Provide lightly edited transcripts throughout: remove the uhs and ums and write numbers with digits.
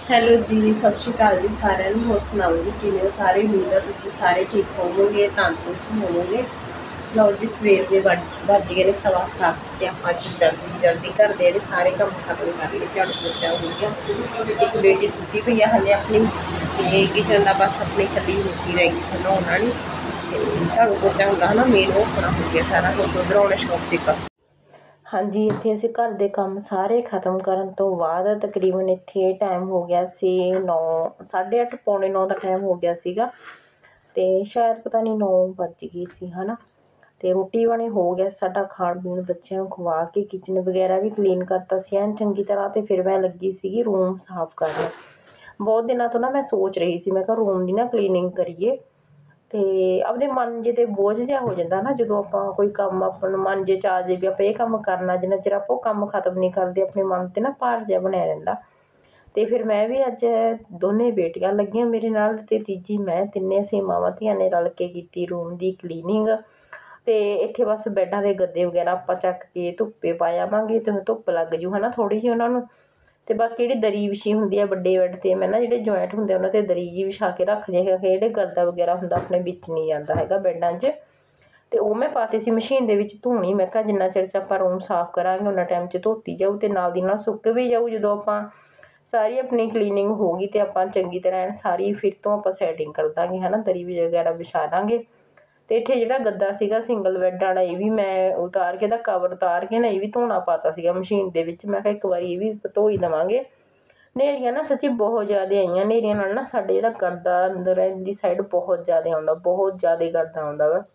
Hello ਜੀ, ਸਤਿ ਸ਼੍ਰੀ ਅਕਾਲ ਜੀ ਸਾਰਿਆਂ ਨੂੰ। ਹੋਰ ਸੁਣਾਓ ਜੀ, ਕਿਵੇਂ ਹੋ ਸਾਰੇ? ਉਮੀਦ ਹੈ ਤੁਸੀਂ ਸਾਰੇ ਠੀਕ ਹੋਵੋਗੇ, ਤੰਦਰੁਸਤ ਹੋਵੋਗੇ। ਲਓ ਜੀ, ਸਵੇਰ ਦੇ ਵੱਜ ਗਏ ਨੇ 7:15 ਤੇ ਆਪਾਂ ਅੱਜ ਜਲਦੀ ਜਲਦੀ ਘਰ ਦੇ ਜਿਹੜੇ ਸਾਰੇ ਕੰਮ ਖਤਮ ਕਰ ਲਏ। ਝਾੜੂ ਪੋਚਾ ਹੋ ਗਿਆ, ਇੱਕ ਬੇਟੀ ਸੁੱਤੀ ਪਈ ਆ ਹਲੇ ਆਪਣੀ, ਤੇ ਕਿਚਨ ਦਾ ਬਸ ਆਪਣੀ ਖੱਲੀ ਰੋਟੀ ਰਹਿ ਗਈ ਬਣਾਉਣ ਵਾਲੀ, ਤੇ ਝਾੜੂ ਪੋਚਾ ਹੁੰਦਾ ਹੈ ਨਾ ਮੇਨ, ਉਹ ਹੋਣਾ ਹੋ ਗਿਆ ਸਾਰਾ ਕੁਝ। ਉਧਰ ਆਉਣੇ ਸ਼ੌਪ ਤੇ ਕਸ। ਹਾਂਜੀ, ਇੱਥੇ ਅਸੀਂ ਘਰ ਦੇ ਕੰਮ ਸਾਰੇ ਖ਼ਤਮ ਕਰਨ ਤੋਂ ਬਾਅਦ ਤਕਰੀਬਨ ਇੱਥੇ ਟਾਈਮ ਹੋ ਗਿਆ ਸੀ 9, 8:30 ਪੌਣੇ 9 ਦਾ ਟਾਈਮ ਹੋ ਗਿਆ ਸੀਗਾ, ਅਤੇ ਸ਼ਾਇਦ ਪਤਾ ਨਹੀਂ 9 ਵੱਜ ਗਏ ਸੀ ਹੈ ਨਾ। ਅਤੇ ਰੋਟੀ ਪਾਣੀ ਹੋ ਗਿਆ ਸਾਡਾ, ਖਾਣ ਪੀਣ ਬੱਚਿਆਂ ਨੂੰ ਖਵਾ ਕੇ ਕਿਚਨ ਵਗੈਰਾ ਵੀ ਕਲੀਨ ਕਰਤਾ ਸੀ ਐਨ ਚੰਗੀ ਤਰ੍ਹਾਂ, ਅਤੇ ਫਿਰ ਮੈਂ ਲੱਗੀ ਸੀਗੀ ਰੂਮ ਸਾਫ਼ ਕਰਨ। ਬਹੁਤ ਦਿਨਾਂ ਤੋਂ ਨਾ ਮੈਂ ਸੋਚ ਰਹੀ ਸੀ, ਮੈਂ ਕਿਹਾ ਰੂਮ ਦੀ ਨਾ ਕਲੀਨਿੰਗ ਕਰੀਏ, ਅਤੇ ਆਪਦੇ ਮਨ ਜਿਹੇ 'ਤੇ ਬੋਝ ਜਿਹਾ ਹੋ ਜਾਂਦਾ ਨਾ ਜਦੋਂ ਆਪਾਂ ਕੋਈ ਕੰਮ ਆਪਣਾ ਮਨ ਜੇ 'ਚ ਆ ਜਾਏ ਵੀ ਆਪਾਂ ਇਹ ਕੰਮ ਕਰਨਾ, ਜਿੰਨਾ ਚਿਰ ਆਪਾਂ ਉਹ ਕੰਮ ਖਤਮ ਨਹੀਂ ਕਰਦੇ ਆਪਣੇ ਮਨ 'ਤੇ ਨਾ ਭਾਰ ਜਿਹਾ ਬਣਿਆ ਰਹਿੰਦਾ। ਅਤੇ ਫਿਰ ਮੈਂ ਵੀ ਅੱਜ ਦੋਨੇ ਬੇਟੀਆਂ ਲੱਗੀਆਂ ਮੇਰੇ ਨਾਲ, ਅਤੇ ਤੀਜੀ ਮੈਂ, ਤਿੰਨੇ ਅਸੀਂ ਮਾਵਾਂ ਧੀਆਂ ਨੇ ਰਲ ਕੇ ਕੀਤੀ ਰੂਮ ਦੀ ਕਲੀਨਿੰਗ। ਅਤੇ ਇੱਥੇ ਬਸ ਬੈੱਡਾਂ ਦੇ ਗੱਦੇ ਵਗੈਰਾ ਆਪਾਂ ਚੱਕ ਕੇ ਧੁੱਪੇ ਪਾ ਆਵਾਂਗੇ, ਅਤੇ ਧੁੱਪ ਲੱਗ ਜੂ ਹੈ ਨਾ ਥੋੜ੍ਹੀ ਜਿਹੀ ਉਹਨਾਂ ਨੂੰ। ਅਤੇ ਬਾਕੀ ਜਿਹੜੀ ਦਰੀ ਵਿਛੀ ਹੁੰਦੀ ਆ ਵੱਡੇ ਬੈੱਡ 'ਤੇ, ਮੈਂ ਨਾ ਜਿਹੜੇ ਜੁਆਇੰਟ ਹੁੰਦੇ ਉਹਨਾਂ 'ਤੇ ਦਰੀ ਜਿਹੀ ਵਿਛਾ ਕੇ ਰੱਖਦੀ ਹੈਗਾ, ਜਿਹੜੇ ਗਰਦਾ ਵਗੈਰਾ ਹੁੰਦਾ ਆਪਣੇ ਵਿੱਚ ਨਹੀਂ ਜਾਂਦਾ ਹੈਗਾ ਬੈੱਡਾਂ 'ਚ। ਅਤੇ ਉਹ ਮੈਂ ਪਾਤੀ ਸੀ ਮਸ਼ੀਨ ਦੇ ਵਿੱਚ ਧੋਣੀ, ਮੈਂ ਕਿਹਾ ਜਿੰਨਾ ਚਿਰ 'ਚ ਆਪਾਂ ਰੂਮ ਸਾਫ਼ ਕਰਾਂਗੇ ਉਨਾ ਟਾਈਮ 'ਚ ਧੋਤੀ ਜਾਊ, ਅਤੇ ਨਾਲ ਦੀ ਨਾਲ ਸੁੱਕ ਵੀ ਜਾਊ। ਜਦੋਂ ਆਪਾਂ ਸਾਰੀ ਆਪਣੀ ਕਲੀਨਿੰਗ ਹੋ ਗਈ ਅਤੇ ਆਪਾਂ ਚੰਗੀ ਤਰ੍ਹਾਂ ਸਾਰੀ ਫਿਰ ਤੋਂ ਆਪਾਂ ਸੈਟਿੰਗ ਕਰ ਦਾਂਗੇ ਹੈ ਨਾ, ਦਰੀ ਵਗੈਰਾ ਵਿਛਾ ਦਾਂਗੇ। ਅਤੇ ਇੱਥੇ ਜਿਹੜਾ ਗੱਦਾ ਸੀਗਾ ਸਿੰਗਲ ਬੈੱਡ ਵਾਲਾ, ਇਹ ਵੀ ਮੈਂ ਉਤਾਰ ਕੇ, ਇਹਦਾ ਕਵਰ ਉਤਾਰ ਕੇ ਨਾ ਇਹ ਵੀ ਧੋਣਾ ਪਾਤਾ ਸੀਗਾ ਮਸ਼ੀਨ ਦੇ ਵਿੱਚ। ਮੈਂ ਕਿਹਾ ਇੱਕ ਵਾਰੀ ਇਹ ਵੀ ਧੋ ਹੀ ਦੇਵਾਂਗੇ। ਹਨੇਰੀਆਂ ਨਾ ਸੱਚੀ ਬਹੁਤ ਜ਼ਿਆਦਾ ਆਈਆਂ, ਹਨੇਰੀਆਂ ਨਾਲ ਨਾ ਸਾਡੇ ਜਿਹੜਾ ਗਰਦਾ ਅੰਦਰ ਦੀ ਸਾਈਡ ਬਹੁਤ ਜ਼ਿਆਦਾ ਆਉਂਦਾ, ਬਹੁਤ ਜ਼ਿਆਦਾ ਗਰਦਾ ਆਉਂਦਾ ਗਾ।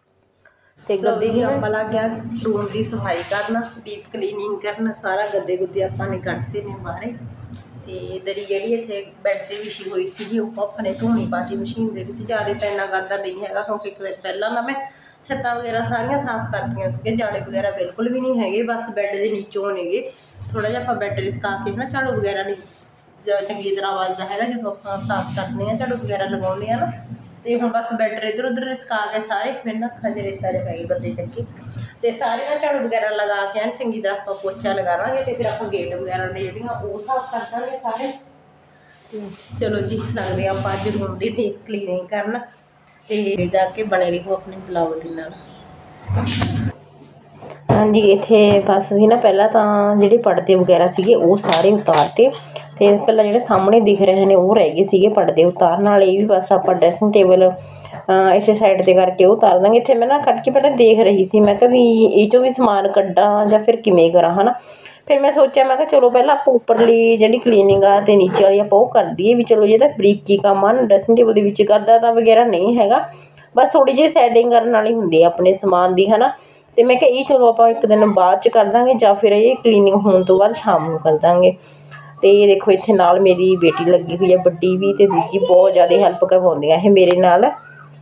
ਅਤੇ ਗੱਦੇ ਵੀ ਆਪਾਂ ਲੱਗ ਗਿਆ ਰੂਮ ਦੀ ਸਫਾਈ ਕਰਨ, ਡੀਪ ਕਲੀਨਿੰਗ ਕਰਨ, ਸਾਰਾ ਗੱਦੇ ਗੁੱਦੇ ਆਪਾਂ ਨੇ ਕੱਢਤੇ ਨੇ ਬਾਹਰੇ। ਅਤੇ ਦਰੀ ਜਿਹੜੀ ਇੱਥੇ ਬੈੱਡ 'ਤੇ ਵਿਛੀ ਹੋਈ ਸੀਗੀ ਉਹ ਆਪਾਂ ਨੇ ਧੋਣੀ ਪਾਤੀ ਮਸ਼ੀਨ ਦੇ ਵਿੱਚ। ਜ਼ਿਆਦਾ ਤਾਂ ਇੰਨਾ ਗਰਦਾ ਨਹੀਂ ਹੈਗਾ, ਕਿਉਂਕਿ ਇੱਕ ਦਿਨ ਪਹਿਲਾਂ ਨਾ ਮੈਂ ਛੱਤਾਂ ਵਗੈਰਾ ਸਾਰੀਆਂ ਸਾਫ਼ ਕਰਤੀਆਂ ਸੀਗੀਆਂ, ਜਾਲੇ ਵਗੈਰਾ ਬਿਲਕੁਲ ਵੀ ਨਹੀਂ ਹੈਗੇ, ਬਸ ਬੈੱਡ ਦੇ ਨੀਚੋਂ ਨੇਗੇ। ਥੋੜ੍ਹਾ ਜਿਹਾ ਆਪਾਂ ਬੈੱਡ ਲਿਸਕਾ ਕੇ ਨਾ ਝਾੜੂ ਵਗੈਰਾ ਨਹੀਂ ਚੰਗੀ ਤਰ੍ਹਾਂ ਵੱਜਦਾ ਹੈਗਾ ਜਦੋਂ ਆਪਾਂ ਸਾਫ਼ ਕਰਦੇ ਹਾਂ, ਝਾੜੂ ਵਗੈਰਾ ਲਗਾਉਂਦੇ ਹਾਂ ਨਾ। ਅਤੇ ਹੁਣ ਬਸ ਬੈੱਡ ਇੱਧਰ ਉੱਧਰ ਲਿਸਕਾ ਕੇ ਸਾਰੇ, ਫਿਰ ਨਾ ਅੱਖਾਂ 'ਚ ਰੇਤਾ ਜਿਹਾ ਪੈ ਗਏ ਗੱਦੇ ਚੱਕੇ, ਅਤੇ ਸਾਰੇ ਨਾ ਝਾੜੂ ਵਗੈਰਾ ਲਗਾ ਕੇ ਐਨ ਚੰਗੀ ਤਰ੍ਹਾਂ ਆਪਾਂ ਪੋਚਾ ਲਗਾਵਾਂਗੇ, ਅਤੇ ਫਿਰ ਆਪਾਂ ਗੇਟ ਵਗੈਰਾ ਨੇ ਜਿਹੜੀਆਂ ਉਹ ਸਾਫ਼ ਕਰ ਦਾਂਗੇ ਸਾਰੇ। ਅਤੇ ਚਲੋ ਜੀ, ਲੱਗਦੇ ਆਪਾਂ ਅੱਜ ਰੂਮ ਦੀ ਠੀਕ ਕਲੀਨਿੰਗ ਕਰਨ, ਅਤੇ ਜਾ ਕੇ ਬਣੇ ਰਹੋ ਆਪਣੇ ਬਲੌਗ ਦੇ ਨਾਲ। ਹਾਂਜੀ, ਇੱਥੇ ਬਸ ਅਸੀਂ ਨਾ ਪਹਿਲਾਂ ਤਾਂ ਜਿਹੜੇ ਪਰਦੇ ਵਗੈਰਾ ਸੀਗੇ ਉਹ ਸਾਰੇ ਉਤਾਰਤੇ, ਅਤੇ ਪਹਿਲਾਂ ਜਿਹੜੇ ਸਾਹਮਣੇ ਦਿਖ ਰਹੇ ਨੇ ਉਹ ਰਹਿ ਗਏ ਸੀਗੇ ਪਰਦੇ ਉਤਾਰਨ ਵਾਲੇ। ਇਹ ਵੀ ਬਸ ਆਪਾਂ ਡਰੈਸਿੰਗ ਟੇਬਲ ਇਸੇ ਸਾਈਡ 'ਤੇ ਕਰਕੇ ਉਹ ਉਤਾਰ ਦਾਂਗੇ। ਇੱਥੇ ਮੈਂ ਨਾ ਕੱਢ ਕੇ ਪਹਿਲਾਂ ਦੇਖ ਰਹੀ ਸੀ, ਮੈਂ ਕਿਹਾ ਵੀ ਇਹ 'ਚੋਂ ਵੀ ਸਮਾਨ ਕੱਢਾਂ ਜਾਂ ਫਿਰ ਕਿਵੇਂ ਕਰਾਂ ਹੈ ਨਾ। ਫਿਰ ਮੈਂ ਸੋਚਿਆ, ਮੈਂ ਕਿਹਾ ਚਲੋ ਪਹਿਲਾਂ ਆਪਾਂ ਉੱਪਰਲੀ ਜਿਹੜੀ ਕਲੀਨਿੰਗ ਆ ਅਤੇ ਨੀਚੇ ਵਾਲੀ ਆਪਾਂ ਉਹ ਕਰ ਦਈਏ, ਵੀ ਚਲੋ ਜਿਹਦਾ ਬਰੀਕੀ ਕੰਮ ਆ ਨਾ ਡਰੈਸਿੰਗ ਟੇਬਲ ਦੇ ਵਿੱਚ ਕਰਦਾ ਤਾਂ ਵਗੈਰਾ ਨਹੀਂ ਹੈਗਾ, ਬਸ ਥੋੜ੍ਹੀ ਜਿਹੀ ਸੈਟਿੰਗ ਕਰਨ ਵਾਲੀ ਹੁੰਦੀ ਆ ਆਪਣੇ ਸਮਾਨ ਦੀ ਹੈ ਨਾ। ਅਤੇ ਮੈਂ ਕਿਹਾ ਇਹ ਚਲੋ ਆਪਾਂ ਇੱਕ ਦਿਨ ਬਾਅਦ 'ਚ ਕਰ ਦਾਂਗੇ, ਜਾਂ ਫਿਰ ਇਹ ਕਲੀਨਿੰਗ ਹੋਣ ਤੋਂ ਬਾਅਦ ਸ਼ਾਮ ਨੂੰ ਕਰ ਦਾਂਗੇ। ਅਤੇ ਇਹ ਦੇਖੋ ਇੱਥੇ ਨਾਲ ਮੇਰੀ ਬੇਟੀ ਲੱਗੀ ਹੋਈ ਹੈ ਵੱਡੀ ਵੀ, ਅਤੇ ਦੂਜੀ ਬਹੁਤ ਜ਼ਿਆਦਾ ਹੈਲਪ ਕਰਵਾਉਂਦੀਆਂ ਇਹ ਮੇਰੇ ਨਾਲ।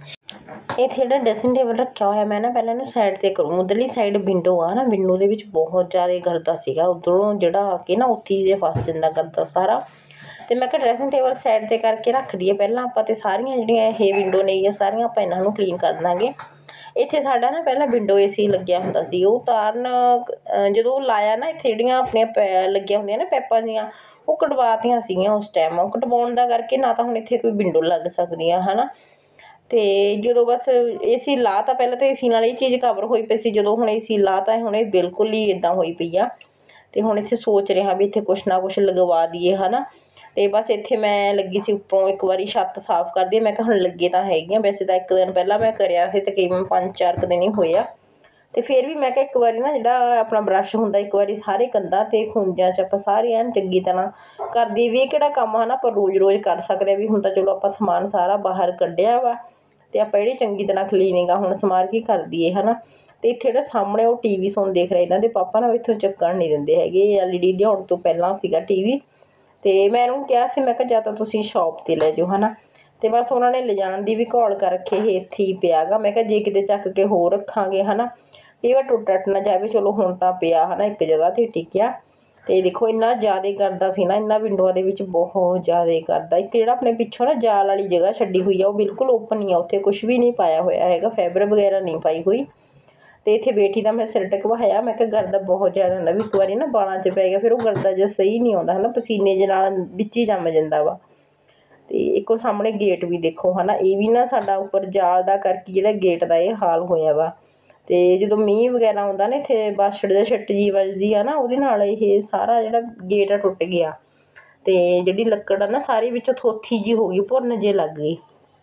ਇੱਥੇ ਜਿਹੜਾ ਡਰੈਸਿੰਗ ਟੇਬਲ ਰੱਖਿਆ ਹੋਇਆ, ਮੈਂ ਨਾ ਪਹਿਲਾਂ ਇਹਨੂੰ ਸਾਈਡ 'ਤੇ ਕਰੂੰ। ਉੱਧਰਲੀ ਸਾਈਡ ਵਿੰਡੋ ਆ ਨਾ, ਵਿੰਡੋ ਦੇ ਵਿੱਚ ਬਹੁਤ ਜ਼ਿਆਦਾ ਗਰਦਾ ਸੀਗਾ, ਉੱਧਰੋਂ ਜਿਹੜਾ ਆ ਕੇ ਨਾ ਉੱਥੇ ਜੇ ਫਸ ਜਾਂਦਾ ਗਰਦਾ ਸਾਰਾ। ਅਤੇ ਮੈਂ ਕਿਹਾ ਡਰੈਸਿੰਗ ਟੇਬਲ ਸਾਈਡ 'ਤੇ ਕਰਕੇ ਰੱਖ ਦਈਏ ਪਹਿਲਾਂ ਆਪਾਂ, ਅਤੇ ਸਾਰੀਆਂ ਜਿਹੜੀਆਂ ਇਹ ਵਿੰਡੋ ਨੇ ਸਾਰੀਆਂ ਆਪਾਂ ਇਹਨਾਂ ਨੂੰ ਕਲੀਨ ਕਰ ਦਾਂਗੇ। ਇੱਥੇ ਸਾਡਾ ਨਾ ਪਹਿਲਾਂ ਵਿੰਡੋ ਏ ਸੀ ਲੱਗਿਆ ਹੁੰਦਾ ਸੀ, ਉਹ ਉਤਾਰਨ ਜਦੋਂ ਲਾਇਆ ਨਾ, ਇੱਥੇ ਜਿਹੜੀਆਂ ਆਪਣੀਆਂ ਲੱਗੀਆਂ ਹੁੰਦੀਆਂ ਨਾ ਪੈਪਾਂ ਜਿਹੀਆਂ, ਉਹ ਕਟਵਾਤੀਆਂ ਸੀਗੀਆਂ ਉਸ ਟਾਈਮ। ਉਹ ਕਟਵਾਉਣ ਦਾ ਕਰਕੇ ਨਾ ਤਾਂ ਹੁਣ ਇੱਥੇ ਕੋਈ ਵਿੰਡੋ ਲੱਗ ਸਕਦੀ ਆ ਹੈ ਨਾ। ਅਤੇ ਜਦੋਂ ਬਸ ਏ ਸੀ ਲਾ ਤਾ, ਪਹਿਲਾਂ ਤਾਂ ਏ ਸੀ ਨਾਲ ਇਹ ਚੀਜ਼ ਕਵਰ ਹੋਈ ਪਈ ਸੀ, ਜਦੋਂ ਹੁਣ ਏ ਸੀ ਲਾ ਤਾ ਹੁਣ ਇਹ ਬਿਲਕੁਲ ਹੀ ਇੱਦਾਂ ਹੋਈ ਪਈ ਆ। ਅਤੇ ਹੁਣ ਇੱਥੇ ਸੋਚ ਰਿਹਾ ਵੀ ਇੱਥੇ ਕੁਛ ਨਾ ਕੁਛ ਲਗਵਾ ਦਈਏ ਹੈ ਨਾ। ਅਤੇ ਬਸ ਇੱਥੇ ਮੈਂ ਲੱਗੀ ਸੀ ਉੱਪਰੋਂ ਇੱਕ ਵਾਰੀ ਛੱਤ ਸਾਫ਼ ਕਰਦੀ, ਮੈਂ ਕਿਹਾ ਹੁਣ ਲੱਗੇ ਤਾਂ ਹੈਗੀਆਂ, ਵੈਸੇ ਤਾਂ ਇੱਕ ਦਿਨ ਪਹਿਲਾਂ ਮੈਂ ਕਰਿਆ ਸੀ, ਤਕਰੀਬਨ 5-4 ਦਿਨ ਹੀ ਹੋਏ ਆ। ਅਤੇ ਫਿਰ ਵੀ ਮੈਂ ਕਿਹਾ ਇੱਕ ਵਾਰੀ ਨਾ ਜਿਹੜਾ ਆਪਣਾ ਬਰੱਸ਼ ਹੁੰਦਾ, ਇੱਕ ਵਾਰੀ ਸਾਰੇ ਕੰਧਾਂ 'ਤੇ ਖੂੰਜਿਆਂ 'ਚ ਆਪਾਂ ਸਾਰੇ ਐਨ ਚੰਗੀ ਤਰ੍ਹਾਂ ਕਰ ਦਈਏ, ਵੀ ਇਹ ਕਿਹੜਾ ਕੰਮ ਹੈ ਨਾ ਆਪਾਂ ਰੋਜ਼ ਰੋਜ਼ ਕਰ ਸਕਦੇ ਹਾਂ। ਵੀ ਹੁਣ ਤਾਂ ਚਲੋ ਆਪਾਂ ਸਮਾਨ ਸਾਰਾ ਬਾਹਰ ਕੱਢਿਆ ਵਾ, ਅਤੇ ਆਪਾਂ ਜਿਹੜੀ ਚੰਗੀ ਤਰ੍ਹਾਂ ਕਲੀਨਿੰਗ ਆ ਹੁਣ ਸਮਾਰ ਕੇ ਕਰ ਦਈਏ ਹੈ ਨਾ। ਅਤੇ ਇੱਥੇ ਜਿਹੜਾ ਸਾਹਮਣੇ ਉਹ TV ਸੋਨ ਦੇਖ ਰਹੇ, ਇਹਨਾਂ ਦੇ ਪਾਪਾ ਨਾ ਇੱਥੋਂ ਚੱਕਣ ਨਹੀਂ ਦਿੰਦੇ ਹੈਗੇ, LED ਲਿਆਉਣ ਤੋਂ ਪਹਿਲਾਂ ਸੀਗਾ TV। ਅਤੇ ਮੈਂ ਇਹਨੂੰ ਕਿਹਾ ਸੀ, ਮੈਂ ਕਿਹਾ ਜਾਂ ਤਾਂ ਤੁਸੀਂ ਸ਼ੋਪ 'ਤੇ ਲੈ ਜਾਓ ਹੈ ਨਾ। ਅਤੇ ਬਸ ਉਹਨਾਂ ਨੇ ਲਿਜਾਣ ਦੀ ਵੀ ਘੋਲ ਕਰ ਰੱਖੀ, ਇਹ ਇੱਥੇ ਹੀ ਪਿਆ ਗਾ। ਮੈਂ ਕਿਹਾ ਜੇ ਕਿਤੇ ਚੱਕ ਕੇ ਹੋਰ ਰੱਖਾਂਗੇ ਹੈ ਨਾ, ਇਹ ਵਾਰ ਟੁੱਟ ਟੱਟ ਨਾ ਜਾਵੇ, ਚਲੋ ਹੁਣ ਤਾਂ ਪਿਆ ਹੈ ਨਾ ਇੱਕ ਜਗ੍ਹਾ 'ਤੇ ਟਿਕਿਆ। ਅਤੇ ਦੇਖੋ ਇੰਨਾ ਜ਼ਿਆਦਾ ਕਰਦਾ ਸੀ ਨਾ ਇਹਨਾਂ ਵਿੰਡੋਆਂ ਦੇ ਵਿੱਚ, ਬਹੁਤ ਜ਼ਿਆਦਾ ਕਰਦਾ। ਇੱਕ ਜਿਹੜਾ ਆਪਣੇ ਪਿੱਛੋਂ ਨਾ ਜਾਲ ਵਾਲੀ ਜਗ੍ਹਾ ਛੱਡੀ ਹੋਈ ਆ, ਉਹ ਬਿਲਕੁਲ ਓਪਨ ਹੀ ਆ, ਉੱਥੇ ਕੁਛ ਵੀ ਨਹੀਂ ਪਾਇਆ ਹੋਇਆ ਹੈਗਾ, ਫਾਈਬਰ ਵਗੈਰਾ ਨਹੀਂ ਪਾਈ ਹੋਈ। ਤੇ ਇੱਥੇ ਬੇਟੀ ਦਾ ਮੈਂ ਸਿਰ ਟਕਵਾਇਆ, ਮੈਂ ਕਿਹਾ ਗਰਦਾ ਬਹੁਤ ਜ਼ਿਆਦਾ ਹੁੰਦਾ ਵੀ ਇੱਕ ਵਾਰੀ ਨਾ ਵਾਲਾਂ 'ਚ ਪੈ ਗਿਆ ਫਿਰ ਉਹ ਗਰਦਾ ਜਿਹਾ ਸਹੀ ਨਹੀਂ ਆਉਂਦਾ ਹੈ ਨਾ, ਪਸੀਨੇ ਦੇ ਨਾਲ ਵਿੱਚ ਹੀ ਜੰਮ ਜਾਂਦਾ ਵਾ। ਤੇ ਇੱਕੋ ਸਾਹਮਣੇ ਗੇਟ ਵੀ ਦੇਖੋ ਹੈ ਨਾ, ਇਹ ਵੀ ਨਾ ਸਾਡਾ ਉੱਪਰ ਜਾਲ ਦਾ ਕਰਕੇ ਜਿਹੜਾ ਗੇਟ ਦਾ ਇਹ ਹਾਲ ਹੋਇਆ ਵਾ। ਤੇ ਜਦੋਂ ਮੀਂਹ ਵਗੈਰਾ ਆਉਂਦਾ ਨਾ ਇੱਥੇ ਬਾਛੜ ਜਾਂ ਛਿੱਟ ਜੀ ਵੱਜਦੀ ਆ ਨਾ, ਉਹਦੇ ਨਾਲ ਇਹ ਸਾਰਾ ਜਿਹੜਾ ਗੇਟ ਆ ਟੁੱਟ ਗਿਆ। ਤੇ ਜਿਹੜੀ ਲੱਕੜ ਆ ਨਾ ਸਾਰੀ ਵਿੱਚੋਂ ਥੋਥੀ ਜੀ ਹੋ ਗਈ, ਭੁੰਨ ਜੇ ਲੱਗ ਗਈ।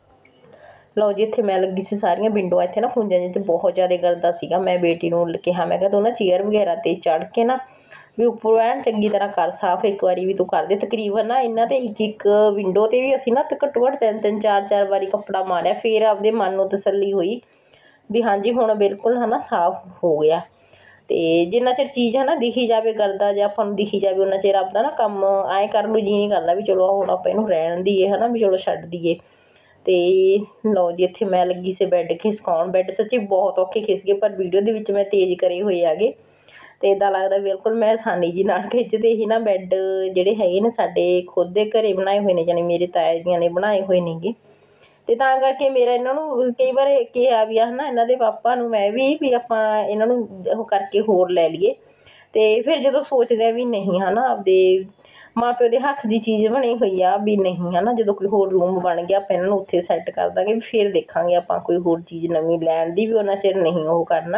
ਲਓ ਜੀ ਇੱਥੇ ਮੈਂ ਲੱਗੀ ਸੀ ਸਾਰੀਆਂ ਵਿੰਡੋਆਂ ਇੱਥੇ ਨਾ ਖੁੰਝਾਂ ਜਿਹਾ ਬਹੁਤ ਜ਼ਿਆਦਾ ਗਰਦਾ ਸੀਗਾ। ਮੈਂ ਬੇਟੀ ਨੂੰ ਕਿਹਾ, ਮੈਂ ਕਿਹਾ ਤੂੰ ਨਾ ਚੇਅਰ ਵਗੈਰਾ 'ਤੇ ਚੜ੍ਹ ਕੇ ਨਾ ਵੀ ਉੱਪਰੋਂ ਐਨ ਚੰਗੀ ਤਰ੍ਹਾਂ ਕਰ ਸਾਫ਼, ਇੱਕ ਵਾਰੀ ਵੀ ਤੂੰ ਕਰ ਦੇ। ਤਕਰੀਬਨ ਨਾ ਇਹਨਾਂ 'ਤੇ ਇੱਕ ਵਿੰਡੋ 'ਤੇ ਵੀ ਅਸੀਂ ਨਾ ਘੱਟੋ ਘੱਟ 3-3 4-4 ਵਾਰੀ ਕੱਪੜਾ ਮਾਰਿਆ, ਫਿਰ ਆਪਦੇ ਮਨ ਨੂੰ ਤਸੱਲੀ ਹੋਈ ਵੀ ਹਾਂਜੀ ਹੁਣ ਬਿਲਕੁਲ ਹੈ ਨਾ ਸਾਫ਼ ਹੋ ਗਿਆ। ਤੇ ਜਿੰਨਾ ਚਿਰ ਚੀਜ਼ ਹੈ ਨਾ ਦਿਖੀ ਜਾਵੇ ਗਰਦਾ ਜਾਂ ਆਪਾਂ ਨੂੰ ਦਿਖੀ ਜਾਵੇ ਉਹਨਾਂ ਚਿਰ ਆਪਦਾ ਨਾ ਕੰਮ ਐਂ ਕਰਨ ਨੂੰ ਜੀ ਨਹੀਂ ਕਰਦਾ ਵੀ ਚਲੋ ਹੁਣ ਆਪਾਂ ਇਹਨੂੰ ਰਹਿਣ ਦਈਏ ਹੈ ਨਾ, ਵੀ ਚਲੋ ਛੱਡ ਦਈਏ। ਤੇ ਲਓ ਜੀ ਇੱਥੇ ਮੈਂ ਲੱਗੀ ਸੀ ਬੈੱਡ ਖਿਸਕਾਉਣ। ਬੈੱਡ ਸੱਚੀ ਬਹੁਤ ਔਖੇ ਖਿਸ ਗਏ, ਪਰ ਵੀਡੀਓ ਦੇ ਵਿੱਚ ਮੈਂ ਤੇਜ਼ ਕਰੇ ਹੋਏ ਹੈਗੇ ਤੇ ਇੱਦਾਂ ਲੱਗਦਾ ਬਿਲਕੁਲ ਮੈਂ ਆਸਾਨੀ ਜੀ ਨਾਲ ਖਿੱਚਦੇ ਹੀ ਨਾ। ਬੈੱਡ ਜਿਹੜੇ ਹੈਗੇ ਨੇ ਸਾਡੇ ਖੁਦ ਦੇ ਘਰੇ ਬਣਾਏ ਹੋਏ ਨੇ, ਜਾਣੀ ਮੇਰੇ ਤਾਇਆ ਜੀਆਂ ਨੇ ਬਣਾਏ ਹੋਏ ਨੇਗੇ। ਤੇ ਤਾਂ ਕਰਕੇ ਮੇਰਾ ਇਹਨਾਂ ਨੂੰ ਕਈ ਵਾਰ ਕਿਹਾ ਵੀ ਆ ਹੈ ਨਾ ਇਹਨਾਂ ਦੇ ਪਾਪਾ ਨੂੰ ਮੈਂ ਵੀ ਆਪਾਂ ਇਹਨਾਂ ਨੂੰ ਉਹ ਕਰਕੇ ਹੋਰ ਲੈ ਲਈਏ। ਤੇ ਫਿਰ ਜਦੋਂ ਸੋਚਦੇ ਆ ਵੀ ਨਹੀਂ ਹੈ ਨਾ ਆਪਦੇ ਮਾਂ ਪਿਓ ਦੇ ਹੱਥ ਦੀ ਚੀਜ਼ ਬਣੀ ਹੋਈ ਆ ਵੀ ਨਹੀਂ ਹੈ ਨਾ, ਜਦੋਂ ਕੋਈ ਹੋਰ ਰੂਮ ਬਣ ਗਿਆ ਆਪਾਂ ਇਹਨਾਂ ਨੂੰ ਉੱਥੇ ਸੈੱਟ ਕਰ ਦਾਂਗੇ, ਵੀ ਫਿਰ ਦੇਖਾਂਗੇ ਆਪਾਂ ਕੋਈ ਹੋਰ ਚੀਜ਼ ਨਵੀਂ ਲੈਣ ਦੀ, ਵੀ ਉਹਨਾਂ ਚਿਰ ਨਹੀਂ ਉਹ ਕਰਨਾ।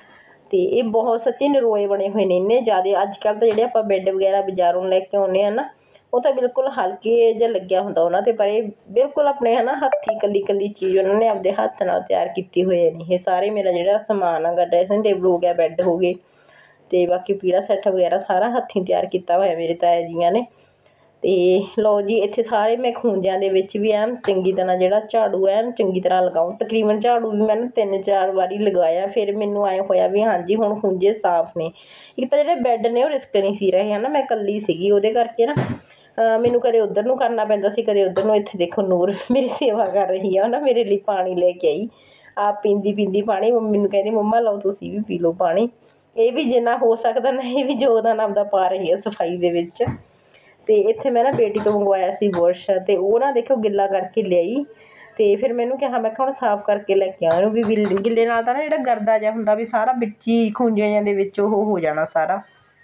ਤੇ ਇਹ ਬਹੁਤ ਸੱਚੀ ਨਰੋਏ ਬਣੇ ਹੋਏ ਨੇ ਇੰਨੇ ਜ਼ਿਆਦਾ। ਅੱਜ ਕੱਲ੍ਹ ਤਾਂ ਜਿਹੜੇ ਆਪਾਂ ਬੈੱਡ ਵਗੈਰਾ ਬਾਜ਼ਾਰੋਂ ਲੈ ਕੇ ਆਉਂਦੇ ਹਾਂ ਨਾ, ਉਹ ਤਾਂ ਬਿਲਕੁਲ ਹਲਕੇ ਜਿਹਾ ਲੱਗਿਆ ਹੁੰਦਾ ਉਹਨਾਂ 'ਤੇ, ਪਰ ਇਹ ਬਿਲਕੁਲ ਆਪਣੇ ਹੈ ਨਾ ਹੱਥੀਂ ਇਕੱਲੀ ਚੀਜ਼ ਉਹਨਾਂ ਨੇ ਆਪਦੇ ਹੱਥ ਨਾਲ ਤਿਆਰ ਕੀਤੀ ਹੋਏ ਨੇ। ਇਹ ਸਾਰੇ ਮੇਰਾ ਜਿਹੜਾ ਸਮਾਨ ਹੈਗਾ, ਡਰੈਸਿੰਗ ਟੇਬਲ ਹੋ ਗਿਆ, ਬੈੱਡ ਹੋ ਗਏ ਤੇ ਬਾਕੀ ਪੀੜਾ ਸੈੱਟ ਵਗੈਰਾ ਸਾਰਾ ਹੱਥੀਂ ਤਿਆਰ ਕੀਤਾ ਹੋਇਆ ਮੇਰੇ ਤਾਇਆ ਜੀਆਂ ਨੇ। ਤੇ ਲਓ ਜੀ ਇੱਥੇ ਸਾਰੇ ਮੈਂ ਖੂੰਜਿਆਂ ਦੇ ਵਿੱਚ ਵੀ ਐਨ ਚੰਗੀ ਤਰ੍ਹਾਂ ਜਿਹੜਾ ਝਾੜੂ ਐਨ ਚੰਗੀ ਤਰ੍ਹਾਂ ਲਗਾਉਂ। ਤਕਰੀਬਨ ਝਾੜੂ ਵੀ ਮੈਂ 3-4 ਵਾਰੀ ਲਗਾਇਆ, ਫਿਰ ਮੈਨੂੰ ਐਂ ਹੋਇਆ ਵੀ ਹਾਂਜੀ ਹੁਣ ਖੂੰਜੇ ਸਾਫ਼ ਨੇ। ਇੱਕ ਤਾਂ ਜਿਹੜੇ ਬੈੱਡ ਨੇ ਉਹ ਰਿਸਕ ਨਹੀਂ ਸੀ ਰਹੇ ਹੈ ਨਾ, ਮੈਂ ਇਕੱਲੀ ਸੀਗੀ ਉਹਦੇ ਕਰਕੇ ਨਾ ਮੈਨੂੰ ਕਦੇ ਉੱਧਰ ਨੂੰ ਕਰਨਾ ਪੈਂਦਾ ਸੀ ਕਦੇ ਉੱਧਰ ਨੂੰ। ਇੱਥੇ ਦੇਖੋ ਨੂਰ ਮੇਰੀ ਸੇਵਾ ਕਰ ਰਹੀ ਆ ਨਾ, ਮੇਰੇ ਲਈ ਪਾਣੀ ਲੈ ਕੇ ਆਈ, ਆਪ ਪੀਂਦੀ ਪਾਣੀ। ਮੈਨੂੰ ਕਹਿੰਦੀ ਮੰਮਾ ਲਓ ਤੁਸੀਂ ਵੀ ਪੀ ਲਓ ਪਾਣੀ। ਇਹ ਵੀ ਜਿੰਨਾ ਹੋ ਸਕਦਾ ਨਾ ਇਹ ਵੀ ਯੋਗਦਾਨ ਆਪਦਾ ਪਾ ਰਹੀ ਹੈ ਸਫਾਈ ਦੇ ਵਿੱਚ। ਤੇ ਇੱਥੇ ਮੈਂ ਨਾ ਬੇਟੀ ਤੋਂ ਮੰਗਵਾਇਆ ਸੀ ਬੁਰਸ਼, ਤੇ ਉਹ ਨਾ ਦੇਖੋ ਗਿੱਲਾ ਕਰਕੇ ਲਿਆਈ। ਤੇ ਫਿਰ ਮੈਨੂੰ ਕਿਹਾ, ਮੈਂ ਕਿਹਾ ਹੁਣ ਸਾਫ਼ ਕਰਕੇ ਲੈ ਕੇ ਆ ਇਹਨੂੰ, ਵੀ ਗਿੱਲੇ ਨਾਲ ਤਾਂ ਨਾ ਜਿਹੜਾ ਗਰਦਾ ਜਿਹਾ ਹੁੰਦਾ ਵੀ ਸਾਰਾ ਵਿੱਚ ਹੀ ਖੂੰਜਿਆਂ ਦੇ ਵਿੱਚ ਉਹ ਹੋ ਜਾਣਾ ਸਾਰਾ।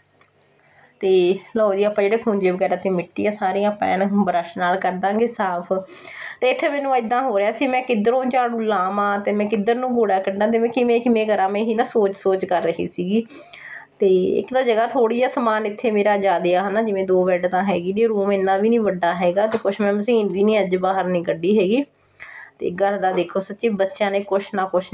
ਤੇ ਲਓ ਜੀ ਆਪਾਂ ਜਿਹੜੇ ਖੂੰਜੇ ਵਗੈਰਾ 'ਤੇ ਮਿੱਟੀ ਆ ਸਾਰੀਆਂ ਆਪਾਂ ਐਨ ਬਰੱਸ਼ ਨਾਲ ਕਰ ਦਾਂਗੇ ਸਾਫ਼। ਤੇ ਇੱਥੇ ਮੈਨੂੰ ਇੱਦਾਂ ਹੋ ਰਿਹਾ ਸੀ ਮੈਂ ਕਿੱਧਰੋਂ ਝਾੜੂ ਲਾਵਾਂ ਤੇ ਮੈਂ ਕਿੱਧਰ ਨੂੰ ਕੂੜਾ ਕੱਢਾਂ ਤੇ ਮੈਂ ਕਿਵੇਂ ਕਰਾਂ, ਮੈਂ ਇਹੀ ਨਾ ਸੋਚ ਕਰ ਰਹੀ ਸੀਗੀ। ਤੇ ਇੱਕ ਤਾਂ ਜਗ੍ਹਾ ਥੋੜ੍ਹੀ ਜਿਹਾ ਸਮਾਨ ਇੱਥੇ ਮੇਰਾ ਜ਼ਿਆਦਾ ਆ ਹੈ ਨਾ, ਜਿਵੇਂ 2 ਬੈੱਡ ਤਾਂ ਹੈਗੀ ਨਹੀਂ, ਰੂਮ ਇੰਨਾ ਵੀ ਨਹੀਂ ਵੱਡਾ ਹੈਗਾ, ਤੇ ਕੁਛ ਮੈਂ ਮਸ਼ੀਨ ਵੀ ਨਹੀਂ ਅੱਜ ਬਾਹਰ ਨਹੀਂ ਕੱਢੀ ਹੈਗੀ। ਤੇ ਘਰ ਦਾ ਦੇਖੋ ਸੱਚੀ ਬੱਚਿਆਂ ਨੇ ਕੁਛ ਨਾ ਕੁਛ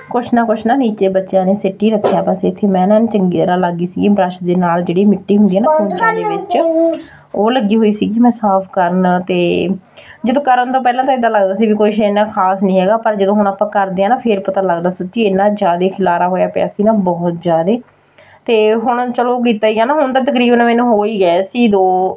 ਨੀਚੇ ਬੱਚਿਆਂ ਨੇ ਸਿੱਟ ਹੀ ਰੱਖਿਆ। ਬਸ ਇੱਥੇ ਮੈਂ ਨਾ ਚੰਗੀ ਤਰ੍ਹਾਂ ਲੱਗੀ ਸੀਗੀ ਬਰੱਸ਼ ਦੇ ਨਾਲ, ਜਿਹੜੀ ਮਿੱਟੀ ਹੁੰਦੀ ਹੈ ਨਾ ਖੂੰਜਾਂ ਦੇ ਵਿੱਚ ਉਹ ਲੱਗੀ ਹੋਈ ਸੀਗੀ ਮੈਂ ਸਾਫ਼ ਕਰਨ। ਤੇ ਜਦੋਂ ਕਰਨ ਤੋਂ ਪਹਿਲਾਂ ਤਾਂ ਇੱਦਾਂ ਲੱਗਦਾ ਸੀ ਵੀ ਕੁਛ ਇੰਨਾ ਖਾਸ ਨਹੀਂ ਹੈਗਾ, ਪਰ ਜਦੋਂ ਹੁਣ ਆਪਾਂ ਕਰਦੇ ਹਾਂ ਨਾ ਫਿਰ ਪਤਾ ਲੱਗਦਾ ਸੱਚੀ ਇੰਨਾ ਜ਼ਿਆਦਾ ਖਿਲਾਰਾ ਹੋਇਆ ਪਿਆ ਸੀ ਨਾ, ਬਹੁਤ ਜ਼ਿਆਦਾ। ਤੇ ਹੁਣ ਚਲੋ ਕੀਤਾ ਹੀ ਆ ਨਾ, ਹੁਣ ਤਾਂ ਤਕਰੀਬਨ ਮੈਨੂੰ ਹੋ ਹੀ ਗਏ ਸੀ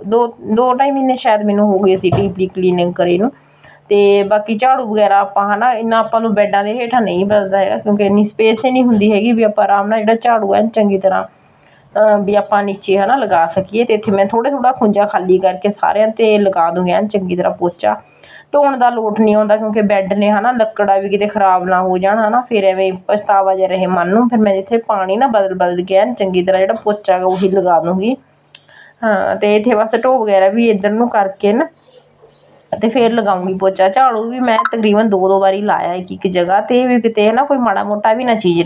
2-2.5 ਮਹੀਨੇ ਸ਼ਾਇਦ ਮੈਨੂੰ ਹੋ ਗਏ ਸੀ ਡੀਪਲੀ ਕਲੀਨਿੰਗ ਕਰੇ ਨੂੰ। ਤੇ ਬਾਕੀ ਝਾੜੂ ਵਗੈਰਾ ਆਪਾਂ ਹੈ ਨਾ ਇੰਨਾ ਆਪਾਂ ਨੂੰ ਬੈੱਡਾਂ ਦੇ ਹੇਠਾਂ ਨਹੀਂ ਬਦਲਦਾ ਹੈਗਾ, ਕਿਉਂਕਿ ਇੰਨੀ ਸਪੇਸ ਹੀ ਨਹੀਂ ਹੁੰਦੀ ਹੈਗੀ ਵੀ ਆਪਾਂ ਆਰਾਮ ਨਾਲ ਜਿਹੜਾ ਝਾੜੂ ਹੈ ਚੰਗੀ ਤਰ੍ਹਾਂ ਵੀ ਆਪਾਂ ਨੀਚੇ ਹੈ ਨਾ ਲਗਾ ਸਕੀਏ। ਤੇ ਇੱਥੇ ਮੈਂ ਥੋੜ੍ਹਾ ਖੂੰਜਾ ਖਾਲੀ ਕਰਕੇ ਸਾਰਿਆਂ 'ਤੇ ਲਗਾ ਦੂੰਗੀ ਐਨ ਚੰਗੀ ਤਰ੍ਹਾਂ ਪੋਚਾ। ਧੋਣ ਦਾ ਲੋਟ ਨਹੀਂ ਆਉਂਦਾ ਕਿਉਂਕਿ ਬੈੱਡ ਨੇ ਹੈ ਨਾ ਲੱਕੜਾਂ ਵੀ ਕਿਤੇ ਖ਼ਰਾਬ ਨਾ ਹੋ ਜਾਣ ਹੈ ਨਾ, ਫਿਰ ਐਵੇਂ ਪਛਤਾਵਾ ਜਿਹਾ ਰਹੇ ਮਨ ਨੂੰ। ਫਿਰ ਮੈਂ ਇੱਥੇ ਪਾਣੀ ਨਾ ਬਦਲ ਕੇ ਐਨ ਚੰਗੀ ਤਰ੍ਹਾਂ ਜਿਹੜਾ ਪੋਚਾ ਹੈਗਾ ਉਹੀ ਲਗਾ ਦੂੰਗੀ। ਹਾਂ ਤੇ ਇੱਥੇ ਬਸ ਢੋ ਵਗੈਰਾ ਵੀ ਇੱਧਰ ਨੂੰ ਕਰਕੇ ਨਾ ਅਤੇ ਫਿਰ ਲਗਾਉਂਗੀ ਪੋਚਾ। ਝਾੜੂ ਵੀ ਮੈਂ ਤਕਰੀਬਨ 2 ਵਾਰੀ ਲਾਇਆ ਇੱਕ ਜਗ੍ਹਾ 'ਤੇ, ਵੀ ਕਿਤੇ ਹੈ ਨਾ ਕੋਈ ਮਾੜਾ ਮੋਟਾ ਵੀ ਨਾ ਚੀਜ਼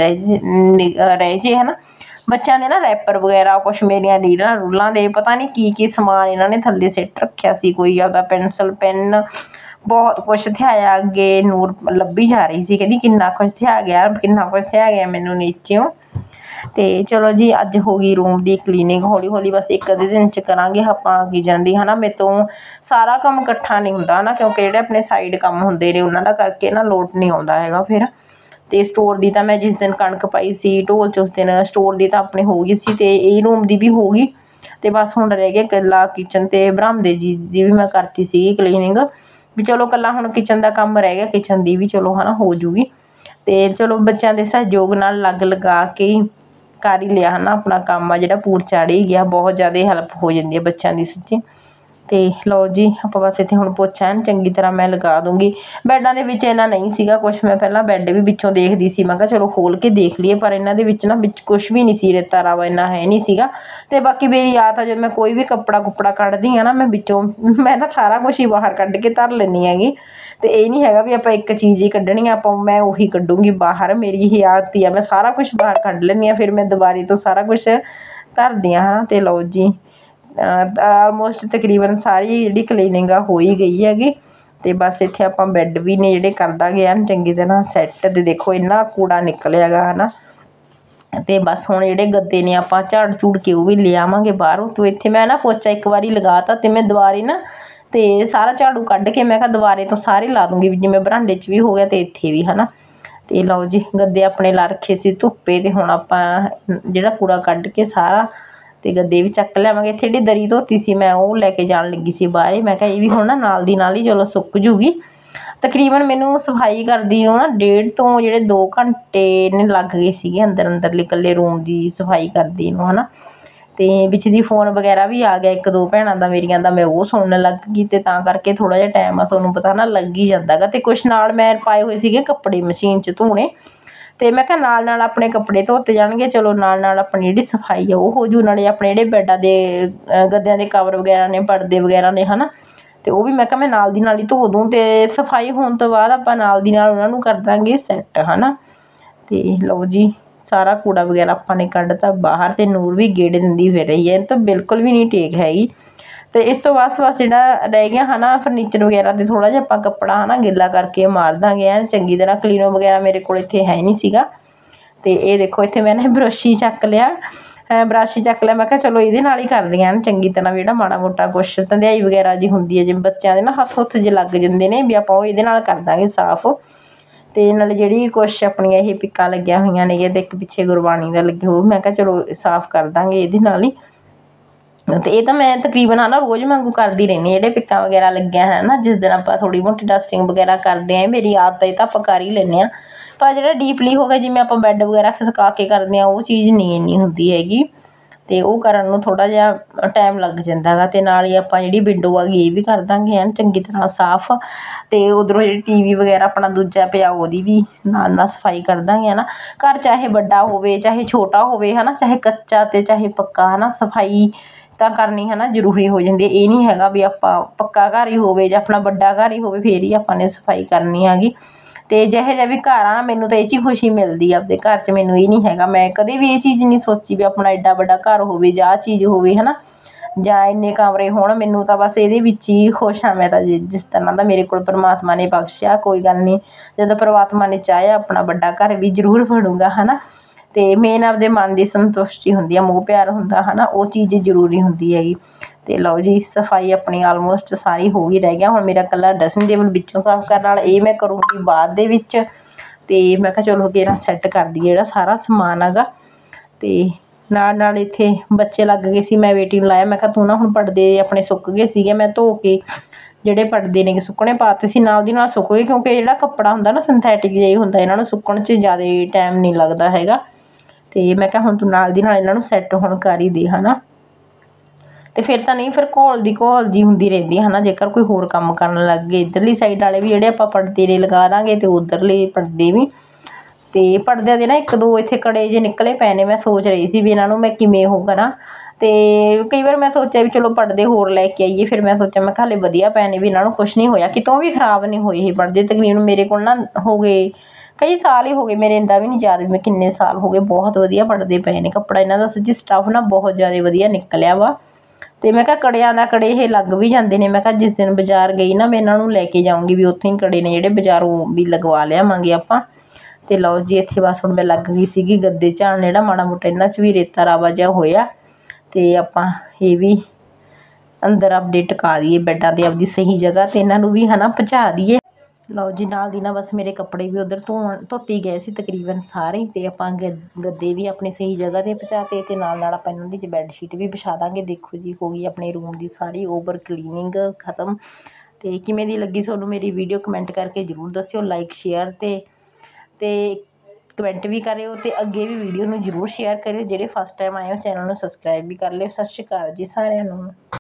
ਰਹਿ ਜੇ ਹੈ ਨਾ। ਬੱਚਿਆਂ ਦੇ ਨਾ ਰੈਪਰ ਵਗੈਰਾ ਕੁਛ ਮੇਰੀਆਂ ਰੀਲਾਂ ਰੂਲਾਂ ਦੇ ਪਤਾ ਨਹੀਂ ਕੀ ਸਮਾਨ ਇਹਨਾਂ ਨੇ ਥੱਲੇ ਸਿੱਟ ਰੱਖਿਆ ਸੀ, ਕੋਈ ਆਪਦਾ ਪੈਨਸਲ ਪੈਨ ਬਹੁਤ ਕੁਛ ਥਿਆਇਆ। ਅੱਗੇ ਨੂਰ ਲੱਭੀ ਜਾ ਰਹੀ ਸੀ, ਕਹਿੰਦੀ ਕਿੰਨਾ ਕੁਛ ਥਿਆ ਗਿਆ ਮੈਨੂੰ ਨੀਚਿਓਂ। ਤੇ ਚਲੋ ਜੀ ਅੱਜ ਹੋ ਗਈ ਰੂਮ ਦੀ ਕਲੀਨਿੰਗ। ਹੌਲੀ ਬਸ 1 ਅੱਧੇ ਦਿਨ 'ਚ ਕਰਾਂਗੇ ਆਪਾਂ ਜਾਂਦੀ ਹੈ ਨਾ। ਮੇਰੇ ਤੋਂ ਸਾਰਾ ਕੰਮ ਇਕੱਠਾ ਨਹੀਂ ਹੁੰਦਾ ਹੈ ਨਾ, ਕਿਉਂਕਿ ਜਿਹੜੇ ਆਪਣੇ ਸਾਈਡ ਕੰਮ ਹੁੰਦੇ ਨੇ ਉਹਨਾਂ ਦਾ ਕਰਕੇ ਨਾ ਲੋਟ ਨਹੀਂ ਆਉਂਦਾ ਹੈਗਾ ਫਿਰ। ਤੇ ਸਟੋਰ ਦੀ ਤਾਂ ਮੈਂ ਜਿਸ ਦਿਨ ਕਣਕ ਪਾਈ ਸੀ ਢੋਲ 'ਚ ਉਸ ਦਿਨ ਸਟੋਰ ਦੀ ਤਾਂ ਆਪਣੇ ਹੋ ਗਈ ਸੀ, ਤੇ ਇਹ ਰੂਮ ਦੀ ਵੀ ਹੋ ਗਈ। ਤੇ ਬਸ ਹੁਣ ਰਹਿ ਗਿਆ ਇਕੱਲਾ ਕਿਚਨ ਤੇ ਬਰਾਮਦੇ ਜੀ ਦੀ ਵੀ ਮੈਂ ਕਰਤੀ ਸੀਗੀ ਕਲੀਨਿੰਗ, ਵੀ ਚਲੋ ਇਕੱਲਾ ਹੁਣ ਕਿਚਨ ਦਾ ਕੰਮ ਰਹਿ ਗਿਆ, ਕਿਚਨ ਦੀ ਵੀ ਚਲੋ ਹੈ ਨਾ ਹੋ ਜੂਗੀ। ਤੇ ਚਲੋ ਬੱਚਿਆਂ ਦੇ ਸਹਿਯੋਗ ਨਾਲ ਲਗਾ ਕੇ ਕਰ ਹੀ ਲਿਆ ਹੈ ਨਾ ਆਪਣਾ ਕੰਮ ਆ ਜਿਹੜਾ ਪੂਰ ਚਾੜ੍ਹ ਹੀ ਗਿਆ। ਬਹੁਤ ਜ਼ਿਆਦਾ ਹੈਲਪ ਹੋ ਜਾਂਦੀ ਹੈ ਬੱਚਿਆਂ ਦੀ ਸੱਚੀ। ਤੇ ਲਓ ਜੀ ਆਪਾਂ ਬਸ ਇੱਥੇ ਹੁਣ ਪੋਚਾ ਐਨ ਚੰਗੀ ਤਰ੍ਹਾਂ ਮੈਂ ਲਗਾ ਦੂੰਗੀ। ਬੈੱਡਾਂ ਦੇ ਵਿੱਚ ਇੰਨਾ ਨਹੀਂ ਸੀਗਾ ਕੁਛ, ਮੈਂ ਪਹਿਲਾਂ ਬੈੱਡ ਵੀ ਵਿੱਚੋਂ ਦੇਖਦੀ ਸੀ, ਮੈਂ ਕਿਹਾ ਚਲੋ ਖੋਲ ਕੇ ਦੇਖ ਲਈਏ, ਪਰ ਇਹਨਾਂ ਦੇ ਵਿੱਚ ਨਾ ਵਿੱਚ ਕੁਛ ਵੀ ਨਹੀਂ ਸੀ, ਰੇਤਾ ਰਾਵਾ ਇੰਨਾ ਹੈ ਨਹੀਂ ਸੀਗਾ। ਤੇ ਬਾਕੀ ਮੇਰੀ ਆਦਤ ਆ, ਜਦੋਂ ਮੈਂ ਕੋਈ ਵੀ ਕੱਪੜਾ ਕੁੱਪੜਾ ਕੱਢਦੀ ਹਾਂ ਨਾ, ਮੈਂ ਵਿੱਚੋਂ ਮੈਂ ਨਾ ਸਾਰਾ ਕੁਛ ਹੀ ਬਾਹਰ ਕੱਢ ਕੇ ਧਰ ਲੈਂਦੀ ਹੈਗੀ। ਤੇ ਇਹ ਨਹੀਂ ਹੈਗਾ ਵੀ ਆਪਾਂ ਇੱਕ ਚੀਜ਼ ਹੀ ਕੱਢਣੀ ਆ, ਮੈਂ ਉਹੀ ਕੱਢੂੰਗੀ ਬਾਹਰ, ਮੇਰੀ ਇਹੀ ਆਦਤ ਹੀ ਆ, ਮੈਂ ਸਾਰਾ ਕੁਛ ਬਾਹਰ ਕੱਢ ਲੈਂਦੀ ਹਾਂ, ਫਿਰ ਮੈਂ ਦੁਬਾਰੇ ਤੋਂ ਸਾਰਾ ਕੁਛ ਧਰਦੀ ਹਾਂ, ਹੈ ਨਾ। ਤੇ ਲਓ ਜੀ ਆਲਮੋਸਟ ਤਕਰੀਬਨ ਸਾਰੀ ਜਿਹੜੀ ਕਲੀਨਿੰਗ ਆ ਹੋ ਹੀ ਗਈ ਹੈਗੀ। ਤੇ ਬਸ ਇੱਥੇ ਆਪਾਂ ਬੈੱਡ ਵੀ ਨੇ ਜਿਹੜੇ ਕਰ ਦਾਂਗੇ ਐਨ ਚੰਗੀ ਤਰ੍ਹਾਂ ਸੈੱਟ। ਤੇ ਦੇਖੋ ਇੰਨਾ ਕੂੜਾ ਨਿਕਲਿਆ ਗਾ, ਹੈ ਨਾ। ਤੇ ਬਸ ਹੁਣ ਜਿਹੜੇ ਗੱਦੇ ਨੇ ਆਪਾਂ ਝਾੜ ਝੂੜ ਕੇ ਉਹ ਵੀ ਲੈ ਆਵਾਂਗੇ ਬਾਹਰੋਂ। ਤੋਂ ਇੱਥੇ ਮੈਂ ਨਾ ਪੋਚਾ ਇੱਕ ਵਾਰੀ ਲਗਾ ਤਾ, ਤੇ ਮੈਂ ਦੁਬਾਰੇ ਨਾ ਤੇ ਸਾਰਾ ਝਾੜੂ ਕੱਢ ਕੇ ਮੈਂ ਕਿਹਾ ਦੁਬਾਰੇ ਤੋਂ ਸਾਰੇ ਲਾ ਦੂੰਗੀ, ਵੀ ਜਿਵੇਂ ਬਰਾਂਡੇ 'ਚ ਵੀ ਹੋ ਗਿਆ ਤੇ ਇੱਥੇ ਵੀ, ਹੈ ਨਾ। ਤੇ ਲਓ ਜੀ ਗੱਦੇ ਆਪਣੇ ਲਾ ਰੱਖੇ ਸੀ ਧੁੱਪੇ, ਤੇ ਹੁਣ ਆਪਾਂ ਜਿਹੜਾ ਕੂੜਾ ਕੱਢ ਕੇ ਸਾਰਾ ਤੇ ਗੱਦੇ ਵੀ ਚੱਕ ਲਿਆਵਾਂਗੇ। ਇੱਥੇ ਜਿਹੜੀ ਦਰੀ ਧੋਤੀ ਸੀ ਮੈਂ ਉਹ ਲੈ ਕੇ ਜਾਣ ਲੱਗੀ ਸੀ ਬਾਹਰ, ਮੈਂ ਕਿਹਾ ਇਹ ਵੀ ਹੁਣ ਨਾ ਨਾਲ ਦੀ ਨਾਲ ਹੀ ਚਲੋ ਸੁੱਕ ਜੂਗੀ। ਤਕਰੀਬਨ ਮੈਨੂੰ ਸਫਾਈ ਕਰਦੀ ਨੂੰ ਨਾ 1.5 ਤੋਂ ਜਿਹੜੇ 2 ਘੰਟੇ ਨੇ ਲੱਗ ਗਏ ਸੀਗੇ, ਅੰਦਰਲੇ ਇਕੱਲੇ ਰੂਮ ਦੀ ਸਫਾਈ ਕਰਦੀ ਨੂੰ, ਹੈ ਨਾ। ਤੇ ਵਿੱਚ ਦੀ ਫੋਨ ਵਗੈਰਾ ਵੀ ਆ ਗਿਆ 1-2 ਭੈਣਾਂ ਦਾ ਮੇਰੀਆਂ ਦਾ, ਮੈਂ ਉਹ ਸੁਣਨ ਲੱਗ ਗਈ, ਤੇ ਤਾਂ ਕਰਕੇ ਥੋੜ੍ਹਾ ਜਿਹਾ ਟਾਈਮ ਆ ਤੁਹਾਨੂੰ ਪਤਾ ਨਾ ਲੱਗ ਹੀ ਜਾਂਦਾ ਗਾ। ਤੇ ਕੁਛ ਨਾਲ ਮੈਂ ਪਾਏ ਹੋਏ ਸੀਗੇ ਕੱਪੜੇ ਮਸ਼ੀਨ 'ਚ ਧੋਣੇ, ਤੇ ਮੈਂ ਕਿਹਾ ਨਾਲ ਨਾਲ ਆਪਣੇ ਕੱਪੜੇ ਧੋਤੇ ਜਾਣਗੇ, ਚਲੋ ਨਾਲ ਨਾਲ ਆਪਣੀ ਜਿਹੜੀ ਸਫਾਈ ਆ ਉਹ ਹੋ ਜੂ, ਨਾਲੇ ਆਪਣੇ ਜਿਹੜੇ ਬੈੱਡਾਂ ਦੇ ਗੱਦਿਆਂ ਦੇ ਕਵਰ ਵਗੈਰਾ ਨੇ, ਪਰਦੇ ਵਗੈਰਾ ਨੇ, ਹੈ ਨਾ। ਤੇ ਉਹ ਵੀ ਮੈਂ ਕਿਹਾ ਮੈਂ ਨਾਲ ਦੀ ਨਾਲ ਹੀ ਧੋ ਦੂੰ, ਤੇ ਸਫਾਈ ਹੋਣ ਤੋਂ ਬਾਅਦ ਆਪਾਂ ਨਾਲ ਦੀ ਨਾਲ ਉਹਨਾਂ ਨੂੰ ਕਰ ਦਾਂਗੇ ਸੈੱਟ, ਹੈ ਨਾ। ਤੇ ਲਓ ਜੀ ਸਾਰਾ ਕੂੜਾ ਵਗੈਰਾ ਆਪਾਂ ਨੇ ਕੱਢਤਾ ਬਾਹਰ, ਤੇ ਨੂਰ ਵੀ ਗੇੜੇ ਦਿੰਦੀ ਫਿਰ ਰਹੀ ਹੈ, ਇਹ ਤਾਂ ਬਿਲਕੁਲ ਵੀ ਨਹੀਂ ਟੇਕ ਹੈਗੀ। ਤੇ ਇਸ ਤੋਂ ਬਾਅਦ ਬਸ ਜਿਹੜਾ ਰਹਿ ਗਿਆ, ਹੈ ਨਾ, ਫਰਨੀਚਰ ਵਗੈਰਾ 'ਤੇ ਥੋੜ੍ਹਾ ਜਿਹਾ ਆਪਾਂ ਕੱਪੜਾ, ਹੈ ਨਾ, ਗਿੱਲਾ ਕਰਕੇ ਮਾਰ ਦਾਂਗੇ ਐਨ ਚੰਗੀ ਤਰ੍ਹਾਂ। ਕਲੀਨੋ ਵਗੈਰਾ ਮੇਰੇ ਕੋਲ ਇੱਥੇ ਹੈ ਨਹੀਂ ਸੀਗਾ। ਤੇ ਇਹ ਦੇਖੋ ਇੱਥੇ ਮੈਂ ਨਾ ਬਰਸ਼ ਚੱਕ ਲਿਆ, ਮੈਂ ਕਿਹਾ ਚਲੋ ਇਹਦੇ ਨਾਲ ਹੀ ਕਰਦੀ ਹਾਂ ਚੰਗੀ ਤਰ੍ਹਾਂ, ਜਿਹੜਾ ਮਾੜਾ ਮੋਟਾ ਕੁਛ ਧੰਦਿਆਈ ਵਗੈਰਾ ਜੀ ਹੁੰਦੀ ਹੈ, ਜਿਵੇਂ ਬੱਚਿਆਂ ਦੇ ਨਾ ਹੱਥ ਜਿਹੇ ਲੱਗ ਜਾਂਦੇ ਨੇ, ਵੀ ਆਪਾਂ ਉਹ ਇਹਦੇ ਨਾਲ ਕਰ ਦਾਂਗੇ ਸਾਫ਼। ਤੇ ਨਾਲ ਜਿਹੜੀ ਕੁਛ ਆਪਣੀਆਂ ਇਹ ਪਿੱਕਾਂ ਲੱਗੀਆਂ ਹੋਈਆਂ ਨੇ, ਤੇ ਇੱਕ ਪਿੱਛੇ ਗੁਰਬਾਣੀ ਦਾ ਲੱਗੇ ਹੋਏ, ਮੈਂ ਕਿਹਾ ਚਲੋ ਸਾਫ਼ ਕਰ ਦਾਂਗੇ ਇਹਦੇ ਨਾਲ ਹੀ। ਤੇ ਇਹ ਤਾਂ ਮੈਂ ਤਕਰੀਬਨ ਹੈ ਨਾ ਰੋਜ਼ ਵਾਂਗੂ ਕਰਦੀ ਰਹਿੰਦੀ, ਜਿਹੜੇ ਪਿੱਕਾਂ ਵਗੈਰਾ ਲੱਗਿਆ ਹੈ ਨਾ, ਜਿਸ ਦਿਨ ਆਪਾਂ ਥੋੜ੍ਹੀ ਮੋਟੀ ਡਸਟਿੰਗ ਵਗੈਰਾ ਕਰਦੇ ਹਾਂ, ਮੇਰੀ ਆਦਤ ਇਹ ਤਾਂ ਆਪਾਂ ਕਰ ਹੀ ਲੈਂਦੇ ਹਾਂ। ਪਰ ਜਿਹੜਾ ਡੀਪਲੀ ਹੋ ਗਿਆ, ਜਿਵੇਂ ਆਪਾਂ ਬੈੱਡ ਵਗੈਰਾ ਖਿਸਕਾ ਕੇ ਕਰਦੇ ਹਾਂ, ਉਹ ਚੀਜ਼ ਨਹੀਂ ਇੰਨੀ ਹੁੰਦੀ ਹੈਗੀ, ਤੇ ਉਹ ਕਰਨ ਨੂੰ ਥੋੜ੍ਹਾ ਜਿਹਾ ਟਾਈਮ ਲੱਗ ਜਾਂਦਾ ਗਾ। ਤੇ ਨਾਲ ਹੀ ਆਪਾਂ ਜਿਹੜੀ ਵਿੰਡੋ ਹੈਗੀ ਇਹ ਵੀ ਕਰ ਦਾਂਗੇ ਐਨ ਚੰਗੀ ਤਰ੍ਹਾਂ ਸਾਫ਼। ਤੇ ਉੱਧਰੋਂ ਜਿਹੜੀ TV ਵਗੈਰਾ ਆਪਣਾ ਦੂਜਾ ਪਿਆ ਉਹਦੀ ਵੀ ਨਾਲ ਨਾਲ ਸਫਾਈ ਕਰ ਦਾਂਗੇ, ਹੈ ਨਾ। ਘਰ ਚਾਹੇ ਵੱਡਾ ਹੋਵੇ ਚਾਹੇ ਛੋਟਾ ਹੋਵੇ, ਹੈ ਨਾ, ਚਾਹੇ ਕੱਚਾ ਤੇ ਚਾਹੇ ਪੱਕਾ, ਹੈ ਨਾ, ਸਫਾਈ ਤਾਂ ਕਰਨੀ, ਹੈ ਨਾ, ਜ਼ਰੂਰੀ ਹੋ ਜਾਂਦੀ ਹੈ। ਇਹ ਨਹੀਂ ਹੈਗਾ ਵੀ ਆਪਾਂ ਪੱਕਾ ਘਰ ਹੀ ਹੋਵੇ ਜਾਂ ਆਪਣਾ ਵੱਡਾ ਘਰ ਹੀ ਹੋਵੇ ਫਿਰ ਹੀ ਆਪਾਂ ਨੇ ਸਫਾਈ ਕਰਨੀ ਹੈਗੀ। ਤੇ ਜਿਹੋ ਜਿਹਾ ਵੀ ਘਰ ਆ ਨਾ, ਮੈਨੂੰ ਤਾਂ ਇਹ 'ਚ ਹੀ ਖੁਸ਼ੀ ਮਿਲਦੀ ਆ ਆਪਦੇ ਘਰ 'ਚ। ਮੈਨੂੰ ਇਹ ਨਹੀਂ ਹੈਗਾ, ਮੈਂ ਕਦੇ ਵੀ ਇਹ ਚੀਜ਼ ਨਹੀਂ ਸੋਚੀ ਵੀ ਆਪਣਾ ਐਡਾ ਵੱਡਾ ਘਰ ਹੋਵੇ ਜਾਂ ਆਹ ਚੀਜ਼ ਹੋਵੇ, ਹੈ ਨਾ, ਜਾਂ ਇੰਨੇ ਕਮਰੇ ਹੋਣ। ਮੈਨੂੰ ਤਾਂ ਬਸ ਇਹਦੇ ਵਿੱਚ ਹੀ ਖੁਸ਼ ਹਾਂ ਮੈਂ ਤਾਂ, ਜਿਸ ਤਰ੍ਹਾਂ ਦਾ ਮੇਰੇ ਕੋਲ ਪਰਮਾਤਮਾ ਨੇ ਬਖਸ਼ਿਆ। ਕੋਈ ਗੱਲ ਨਹੀਂ, ਜਦੋਂ ਪਰਮਾਤਮਾ ਨੇ ਚਾਹਿਆ ਆਪਣਾ ਵੱਡਾ ਘਰ ਵੀ ਜ਼ਰੂਰ ਬਣੂਗਾ, ਹੈ ਨਾ। ਤੇ ਮੇਨ ਆਪਦੇ ਮਨ ਦੀ ਸੰਤੁਸ਼ਟੀ ਹੁੰਦੀ ਆ, ਮੋਹ ਪਿਆਰ ਹੁੰਦਾ, ਹੈ ਨਾ, ਉਹ ਚੀਜ਼ ਜ਼ਰੂਰੀ ਹੁੰਦੀ ਹੈਗੀ। ਤੇ ਲਓ ਜੀ ਸਫਾਈ ਆਪਣੀ ਆਲਮੋਸਟ ਸਾਰੀ ਹੋ ਹੀ ਰਹਿ ਗਿਆ। ਹੁਣ ਮੇਰਾ ਇਕੱਲਾ ਡਰੈਸਿੰਗ ਟੇਬਲ ਵਿੱਚੋਂ ਸਾਫ਼ ਕਰਨ ਵਾਲਾ, ਇਹ ਮੈਂ ਕਰੂੰਗੀ ਬਾਅਦ ਦੇ ਵਿੱਚ। ਤੇ ਮੈਂ ਕਿਹਾ ਚਲੋ ਘੇਰਾ ਸੈੱਟ ਕਰਦੀ ਜਿਹੜਾ ਸਾਰਾ ਸਮਾਨ ਹੈਗਾ। ਤੇ ਨਾਲ ਨਾਲ ਇੱਥੇ ਬੱਚੇ ਲੱਗ ਗਏ ਸੀ, ਮੈਂ ਬੇਟੀ ਨੂੰ ਲਾਇਆ, ਮੈਂ ਕਿਹਾ ਤੂੰ ਨਾ ਹੁਣ ਪਰਦੇ ਆਪਣੇ ਸੁੱਕ ਗਏ ਸੀਗੇ, ਮੈਂ ਧੋ ਕੇ ਜਿਹੜੇ ਪਰਦੇ ਨੇ ਸੁੱਕਣੇ ਪਾਤੇ ਸੀ, ਨਾਲ ਦੀ ਨਾਲ ਸੁੱਕ ਗਏ, ਕਿਉਂਕਿ ਜਿਹੜਾ ਕੱਪੜਾ ਹੁੰਦਾ ਨਾ ਸਿੰਥੈਟਿਕ ਜਿਹਾ ਹੁੰਦਾ, ਇਹਨਾਂ ਨੂੰ ਸੁੱਕਣ 'ਚ ਜ਼ਿਆਦਾ ਟਾਈਮ ਨਹੀਂ ਲੱਗਦਾ ਹੈਗਾ। ਤੇ ਮੈਂ ਕਿਹਾ ਹੁਣ ਤੂੰ ਨਾਲ ਦੀ ਨਾਲ ਇਹਨਾਂ ਨੂੰ ਸੈੱਟ ਹੁਣ ਕਰ ਹੀ ਦੇ, ਹੈ ਨਾ। ਤੇ ਫਿਰ ਤਾਂ ਨਹੀਂ, ਫਿਰ ਘੋਲ ਜੀ ਹੁੰਦੀ ਰਹਿੰਦੀ, ਹੈ ਨਾ, ਜੇਕਰ ਕੋਈ ਹੋਰ ਕੰਮ ਕਰਨ ਲੱਗ ਗਏ। ਇੱਧਰਲੀ ਸਾਈਡ ਵਾਲੇ ਵੀ ਜਿਹੜੇ ਆਪਾਂ ਪਰਦੇ ਨੇ ਲਗਾ ਦਾਂਗੇ, ਤੇ ਉੱਧਰਲੇ ਪਰਦੇ ਵੀ। ਤੇ ਪਰਦਿਆਂ ਦੇ ਨਾ 1-2 ਇੱਥੇ ਕੜੇ ਜਿਹੇ ਨਿਕਲੇ ਪਏ ਨੇ, ਮੈਂ ਸੋਚ ਰਹੀ ਸੀ ਵੀ ਇਹਨਾਂ ਨੂੰ ਮੈਂ ਕਿਵੇਂ ਉਹ ਕਰਾਂ। ਤੇ ਕਈ ਵਾਰ ਮੈਂ ਸੋਚਿਆ ਵੀ ਚਲੋ ਪਰਦੇ ਹੋਰ ਲੈ ਕੇ ਆਈਏ, ਫਿਰ ਮੈਂ ਸੋਚਿਆ ਮੈਂ ਕਿਹਾ ਹਾਲੇ ਵਧੀਆ ਪਏ ਨੇ, ਵੀ ਇਹਨਾਂ ਨੂੰ ਕੁਛ ਨਹੀਂ ਹੋਇਆ, ਕਿਤੋਂ ਵੀ ਖ਼ਰਾਬ ਨਹੀਂ ਹੋਏ ਇਹ ਪਰਦੇ। ਤਕਰੀਬਨ ਮੇਰੇ ਕੋਲ ਨਾ ਹੋ ਗਏ ਕਈ ਸਾਲ ਹੀ ਹੋ ਗਏ, ਮੇਰੇ ਇੰਦਾ ਵੀ ਨਹੀਂ ਯਾਦ ਵੀ ਮੈਂ ਕਿੰਨੇ ਸਾਲ ਹੋ ਗਏ। ਬਹੁਤ ਵਧੀਆ ਪਰਦੇ ਪਏ ਨੇ, ਕੱਪੜਾ ਇਹਨਾਂ ਦਾ ਸੱਚੀ ਸਟੱਫ ਨਾ ਬਹੁਤ ਜ਼ਿਆਦਾ ਵਧੀਆ ਨਿਕਲਿਆ ਵਾ। ਤੇ ਮੈਂ ਕਿਹਾ ਕੜਿਆਂ ਦਾ ਕੜੇ ਇਹ ਲੱਗ ਵੀ ਜਾਂਦੇ ਨੇ, ਮੈਂ ਕਿਹਾ ਜਿਸ ਦਿਨ ਬਾਜ਼ਾਰ ਗਈ ਨਾ ਮੈਂ ਇਹਨਾਂ ਨੂੰ ਲੈ ਕੇ ਜਾਊਂਗੀ, ਵੀ ਉੱਥੇ ਹੀ ਕੜੇ ਨੇ ਜਿਹੜੇ ਬਾਜ਼ਾਰੋਂ ਵੀ ਲਗਵਾ ਲਿਆਵਾਂਗੇ ਆਪਾਂ। ਤੇ ਲਓ ਜੀ ਇੱਥੇ ਬਸ ਹੁਣ ਮੈਂ ਲੱਗ ਗਈ ਸੀਗੀ ਗੱਦੇ ਝਾੜਨ, ਜਿਹੜਾ ਮਾੜਾ ਮੋਟਾ ਇਹਨਾਂ 'ਚ ਵੀ ਰੇਤਾ ਰਾਵਾ ਜਿਹਾ ਹੋਇਆ। ਤੇ ਆਪਾਂ ਇਹ ਵੀ ਅੰਦਰ ਆਪਦੇ ਟਿਕਾ ਦਈਏ ਬੈੱਡਾਂ 'ਤੇ ਆਪਦੀ ਸਹੀ ਜਗ੍ਹਾ 'ਤੇ, ਇਹਨਾਂ ਨੂੰ ਵੀ ਹੈ ਨਾ ਪਹੁੰਚਾ ਦਈਏ। ਲਓ ਜੀ ਨਾਲ ਦੀ ਨਾਲ ਬਸ ਮੇਰੇ ਕੱਪੜੇ ਵੀ ਉੱਧਰ ਧੋਤੇ ਗਏ ਸੀ ਤਕਰੀਬਨ ਸਾਰੇ। ਤੇ ਆਪਾਂ ਗੱਦੇ ਵੀ ਆਪਣੀ ਸਹੀ ਜਗ੍ਹਾ 'ਤੇ ਪਹੁੰਚਾਤੇ, ਤੇ ਨਾਲ ਨਾਲ ਆਪਾਂ ਇਹਨਾਂ ਦੀ ਬੈੱਡਸ਼ੀਟ ਵੀ ਵਿਛਾ ਦਾਂਗੇ। ਦੇਖੋ ਜੀ ਹੋ ਗਈ ਆਪਣੇ ਰੂਮ ਦੀ ਸਾਰੀ ਓਵਰ ਕਲੀਨਿੰਗ ਖਤਮ। ਤੇ ਕਿਵੇਂ ਦੀ ਲੱਗੀ ਤੁਹਾਨੂੰ ਮੇਰੀ ਵੀਡੀਓ ਕਮੈਂਟ ਕਰਕੇ ਜ਼ਰੂਰ ਦੱਸਿਓ। ਲਾਈਕ ਸ਼ੇਅਰ ਤੇ ਕਮੈਂਟ ਵੀ ਕਰਿਓ, ਤੇ ਅੱਗੇ ਵੀ ਵੀਡੀਓ ਨੂੰ ਜ਼ਰੂਰ ਸ਼ੇਅਰ ਕਰਿਓ। ਜਿਹੜੇ ਫਸਟ ਟਾਈਮ ਆਏ ਹੋ ਚੈਨਲ ਨੂੰ ਸਬਸਕ੍ਰਾਈਬ ਵੀ ਕਰ ਲਿਓ। ਸਤਿ ਸ਼੍ਰੀ ਅਕਾਲ ਜੀ ਸਾਰਿਆਂ ਨੂੰ।